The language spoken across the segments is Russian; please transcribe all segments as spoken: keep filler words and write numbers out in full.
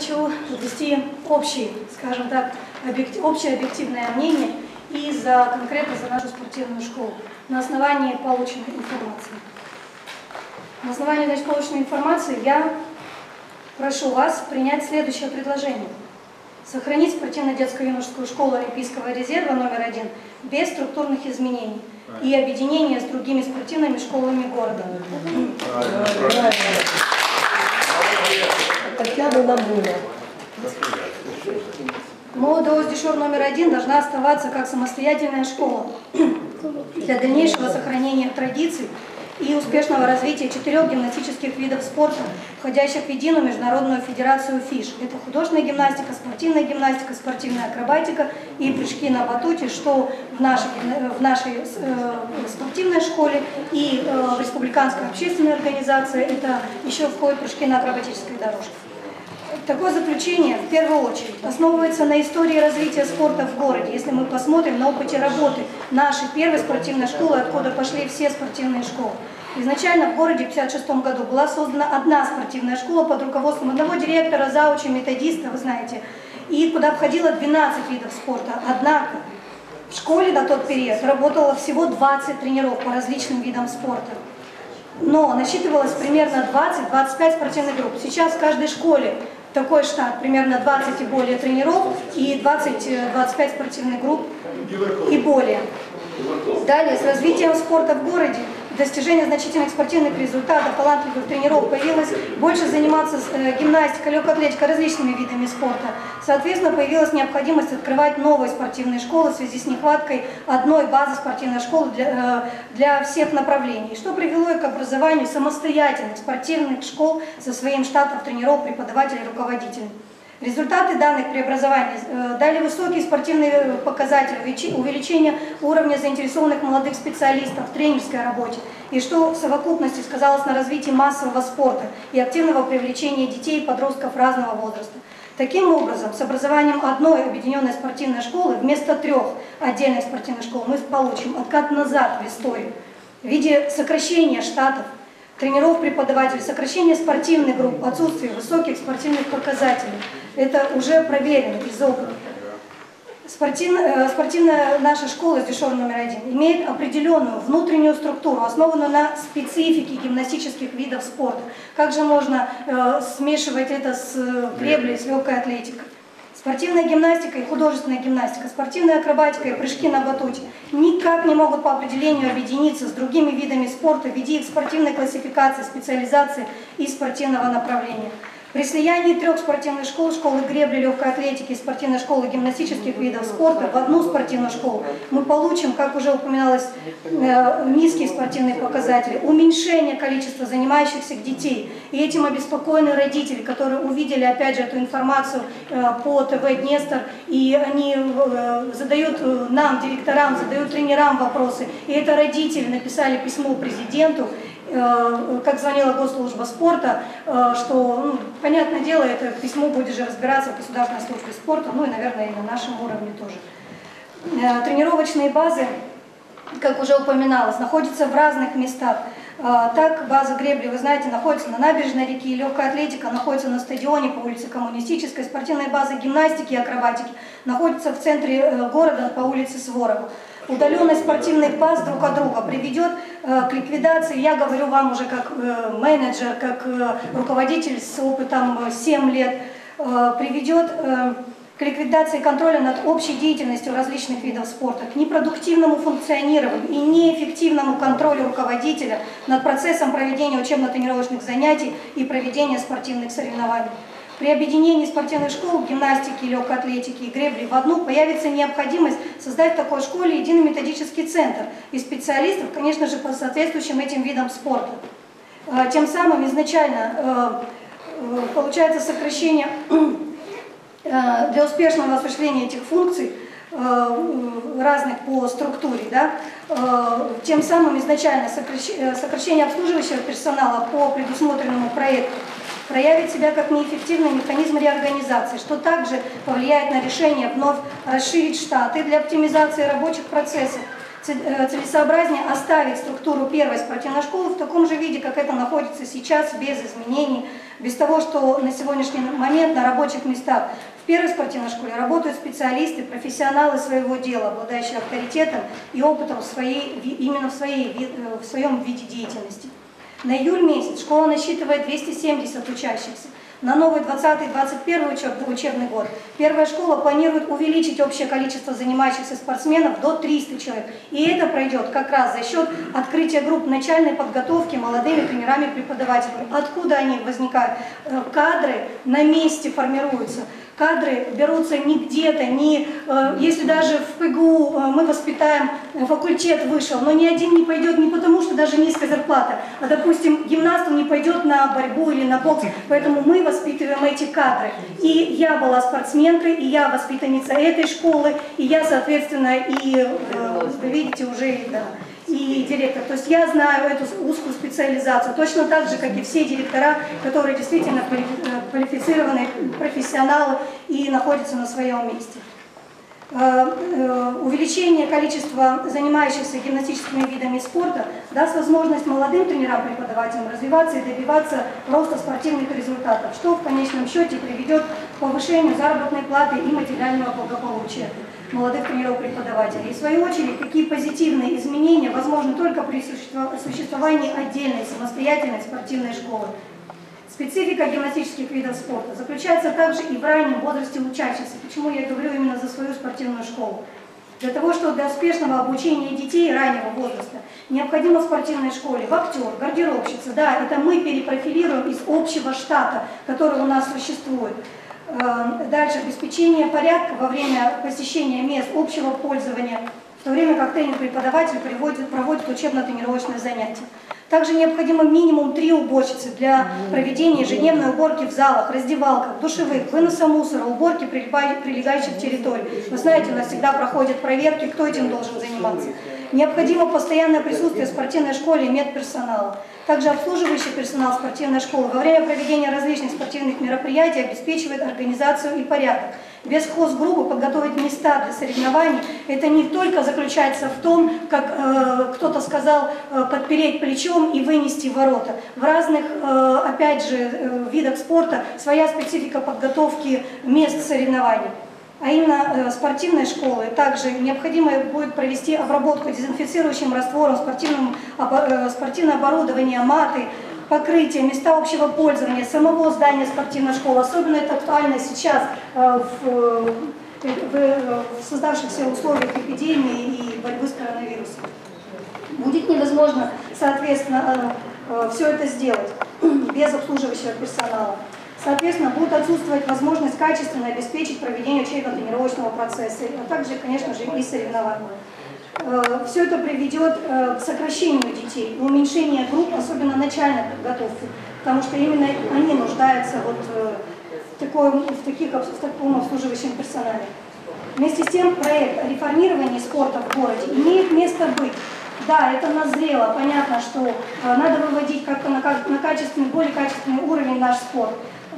хочу ввести общий, скажем так, объектив, общее объективное мнение и за, конкретно за нашу спортивную школу на основании полученной информации. На основании значит, полученной информации я прошу вас принять следующее предложение. Сохранить спортивно-детско-юношескую школу Олимпийского резерва номер один без структурных изменений и объединения с другими спортивными школами города. Молодость Дешор номер один должна оставаться как самостоятельная школа для дальнейшего сохранения традиций и успешного развития четырех гимнастических видов спорта, входящих в единую международную федерацию ФИШ. Это художественная гимнастика, спортивная гимнастика, спортивная акробатика и прыжки на батуте, что в нашей, в нашей э, спортивной школе и э, в республиканской общественной организации это еще входят прыжки на акробатической дорожке. Такое заключение, в первую очередь, основывается на истории развития спорта в городе. Если мы посмотрим на опыте работы нашей первой спортивной школы, откуда пошли все спортивные школы. Изначально в городе в тысяча девятьсот пятьдесят шестом году была создана одна спортивная школа под руководством одного директора, зауча, методиста, вы знаете, и куда входило двенадцать видов спорта. Однако в школе на тот период работало всего двадцать тренеров по различным видам спорта. Но насчитывалось примерно двадцать-двадцать пять спортивных групп. Сейчас в каждой школе такой штат, примерно двадцать и более тренеров и двадцать-двадцать пять спортивных групп и более. Далее, с развитием спорта в городе, достижение значительных спортивных результатов, талантливых тренеров появилось больше заниматься гимнастикой, легкой атлетикой, различными видами спорта. Соответственно, появилась необходимость открывать новые спортивные школы в связи с нехваткой одной базы спортивной школы для, для всех направлений, что привело к образованию самостоятельных спортивных школ со своим штатом тренеров, преподавателей, руководителей. Результаты данных преобразований дали высокие спортивные показатели, увеличение уровня заинтересованных молодых специалистов в тренерской работе, и что в совокупности сказалось на развитии массового спорта и активного привлечения детей и подростков разного возраста. Таким образом, с образованием одной объединенной спортивной школы вместо трех отдельных спортивных школ мы получим откат назад в историю в виде сокращения штатов, тренеров, преподавателей, сокращение спортивных групп, отсутствие высоких спортивных показателей. Это уже проверено из опыта. Спортивная, спортивная наша школа Дешор номер один имеет определенную внутреннюю структуру, основанную на специфике гимнастических видов спорта. Как же можно э, смешивать это с греблей, с легкой атлетикой? Спортивная гимнастика и художественная гимнастика, спортивная акробатика и прыжки на батуте никак не могут по определению объединиться с другими видами спорта в виде их спортивной классификации, специализации и спортивного направления. При слиянии трех спортивных школ, школы гребли, легкой атлетики и спортивной школы гимнастических видов спорта в одну спортивную школу мы получим, как уже упоминалось, низкие спортивные показатели, уменьшение количества занимающихся детей. И этим обеспокоены родители, которые увидели опять же эту информацию по ТВ Днестр, и они задают нам, директорам, задают тренерам вопросы. И это родители написали письмо президенту, как звонила Госслужба спорта, что, ну, понятное дело, это письмо будет же разбираться в Государственной службе спорта, ну и, наверное, и на нашем уровне тоже. Тренировочные базы, как уже упоминалось, находятся в разных местах. Так, база гребли, вы знаете, находится на набережной реки, легкая атлетика находится на стадионе по улице Коммунистической, спортивная база гимнастики и акробатики находится в центре города по улице Суворова. Удаленность спортивных баз друг от друга приведет э, к ликвидации, я говорю вам уже как э, менеджер, как э, руководитель с опытом семь лет, э, приведет э, к ликвидации контроля над общей деятельностью различных видов спорта, к непродуктивному функционированию и неэффективному контролю руководителя над процессом проведения учебно-тренировочных занятий и проведения спортивных соревнований. При объединении спортивных школ гимнастики, легкой атлетики и гребли в одну появится необходимость создать в такой школе единый методический центр и специалистов, конечно же, по соответствующим этим видам спорта. Тем самым изначально получается сокращение для успешного осуществления этих функций разных по структуре, да, тем самым изначально сокращение обслуживающего персонала по предусмотренному проекту проявит себя как неэффективный механизм реорганизации, что также повлияет на решение вновь расширить штаты для оптимизации рабочих процессов. Целесообразнее оставить структуру первой спортивной школы в таком же виде, как это находится сейчас, без изменений, Без того, что на сегодняшний момент на рабочих местах в первой спортивной школе работают специалисты, профессионалы своего дела, обладающие авторитетом и опытом в своей, именно в, своей, в своем виде деятельности. На июль месяц школа насчитывает двести семьдесят учащихся. На новый двадцатый двадцать первый учебный год первая школа планирует увеличить общее количество занимающихся спортсменов до трёхсот человек. И это пройдет как раз за счет открытия групп начальной подготовки молодыми тренерами-преподавателями. Откуда они возникают? Кадры на месте формируются. Кадры берутся не где-то, не, если даже в ПГУ мы воспитаем, факультет вышел, но ни один не пойдет не потому, что даже низкая зарплата, а, допустим, гимнастом не пойдет на борьбу или на бокс, поэтому мы воспитываем эти кадры. И я была спортсменкой, и я воспитанница этой школы, и я, соответственно, и, вы видите, уже да, и директор. То есть я знаю эту узкую специализацию, точно так же, как и все директора, которые действительно квалифицированные профессионалы и находятся на своем месте. Увеличение количества занимающихся гимнастическими видами спорта даст возможность молодым тренерам-преподавателям развиваться и добиваться роста спортивных результатов, что в конечном счете приведет к повышению заработной платы и материального благополучия молодых тренеров-преподавателей. И в свою очередь, такие позитивные изменения возможны только при существовании отдельной самостоятельной спортивной школы. Специфика гимнастических видов спорта заключается также и в раннем возрасте учащихся. Почему я говорю именно за свою спортивную школу? Для того, чтобы для успешного обучения детей раннего возраста необходимо в спортивной школе вахтер, гардеробщица. Да, это мы перепрофилируем из общего штата, который у нас существует. Дальше обеспечение порядка во время посещения мест общего пользования, в то время как тренер-преподаватель проводит учебно-тренировочные занятия. Также необходимо минимум три уборщицы для проведения ежедневной уборки в залах, раздевалках, душевых, выноса мусора, уборки прилегающих территорий. Вы знаете, у нас всегда проходят проверки, кто этим должен заниматься. Необходимо постоянное присутствие в спортивной школе медперсонала. Также обслуживающий персонал спортивной школы во время проведения различных спортивных мероприятий обеспечивает организацию и порядок. Без хозгруппы подготовить места для соревнований, это не только заключается в том, как э, кто-то сказал, э, подпереть плечом и вынести в ворота. В разных, э, опять же, э, видах спорта своя специфика подготовки мест соревнований. А именно э, спортивной школы также необходимо будет провести обработку дезинфицирующим раствором, спортивным, э, спортивное оборудование, маты, покрытие, места общего пользования, самого здания спортивной школы. Особенно это актуально сейчас э, в, в, в создавшихся условиях эпидемии и борьбы с коронавирусом. Будет невозможно, соответственно, э, э, все это сделать без обслуживающего персонала. Соответственно, будет отсутствовать возможность качественно обеспечить проведение учебно-тренировочного процесса, а также, конечно же, и соревнований. Все это приведет к сокращению детей, уменьшению групп, особенно начальной подготовки, потому что именно они нуждаются вот в, такой, в, таких, в таком обслуживающем персонале. Вместе с тем, проект о реформировании спорта в городе имеет место быть. Да, это назрело, понятно, что надо выводить как-то на, на качественный, более качественный уровень наш спорт,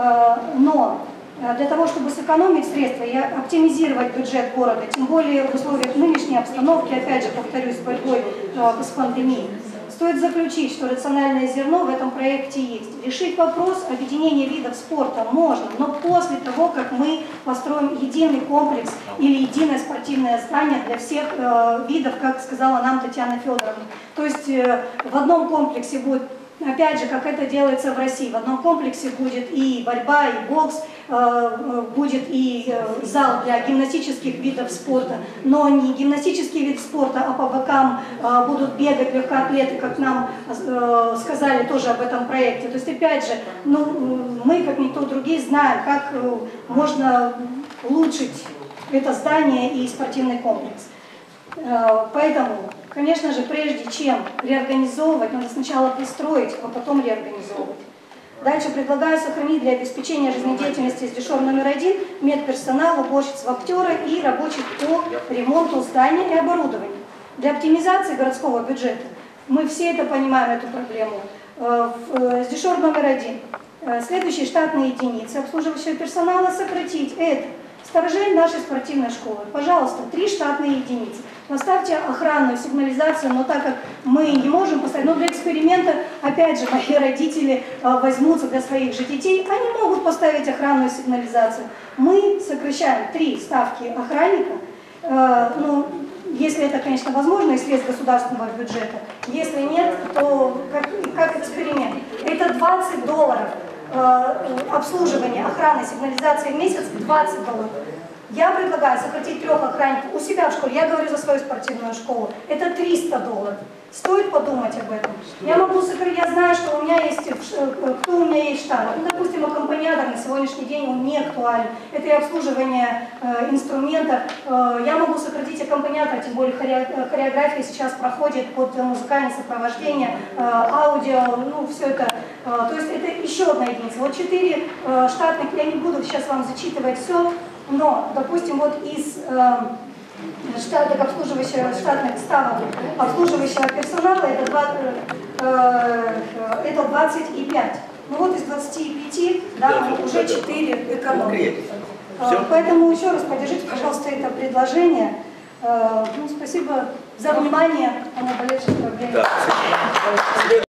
но для того, чтобы сэкономить средства и оптимизировать бюджет города, тем более в условиях нынешней обстановки, опять же, повторюсь, с борьбой с пандемией, стоит заключить, что рациональное зерно в этом проекте есть. Решить вопрос объединения видов спорта можно, но после того, как мы построим единый комплекс или единое спортивное здание для всех э, видов, как сказала нам Татьяна Федоровна. То есть э, в одном комплексе будет, опять же, как это делается в России, в одном комплексе будет и борьба, и бокс, будет и зал для гимнастических видов спорта, но не гимнастический вид спорта, а по бокам будут бегать легкоатлеты, как нам сказали тоже об этом проекте. То есть, опять же, ну, мы, как никто другие, знаем, как можно улучшить это здание и спортивный комплекс. Поэтому, конечно же, прежде чем реорганизовывать, надо сначала пристроить, а потом реорганизовывать. Дальше предлагаю сохранить для обеспечения жизнедеятельности из дешор номер один медперсонал, уборщиц, вахтера и рабочих по ремонту здания и оборудования. Для оптимизации городского бюджета, мы все это понимаем, эту проблему, с дешор номер один следующие штатные единицы обслуживающего персонала сократить. Это Сторожей нашей спортивной школы. Пожалуйста, три штатные единицы. Поставьте охранную сигнализацию, но так как мы не можем поставить, но для эксперимента, опять же, мои родители э, возьмутся для своих же детей, они могут поставить охранную сигнализацию. Мы сокращаем три ставки охранника, э, ну, если это, конечно, возможно, из средств государственного бюджета. Если нет, то как, как эксперимент. Это двадцать долларов. Обслуживание, охраны, сигнализации в месяц двадцать долларов. Я предлагаю сократить трех охранников у себя в школе. Я говорю за свою спортивную школу. Это триста долларов. Стоит подумать об этом. Я могу сократить, я знаю, что у меня есть, кто у меня есть штат. Ну, допустим, аккомпаниатор на сегодняшний день он не актуален. Это и обслуживание э, инструмента. Э, я могу сократить аккомпаниатора, тем более хореография сейчас проходит под музыкальное сопровождение, э, аудио, ну все это. Э, то есть это еще одна единица. Вот четыре э, штатных, я не буду сейчас вам зачитывать все, но, допустим, вот из... Э, штатных обслуживающих штатных ставок обслуживающего персонала это, два, э, это двадцать пять. Ну вот из двадцати пяти, да, да, уже четыре экономии. Э, поэтому еще раз поддержите, пожалуйста, это предложение. Э, ну, спасибо за внимание о наболевшей проблеме. Да.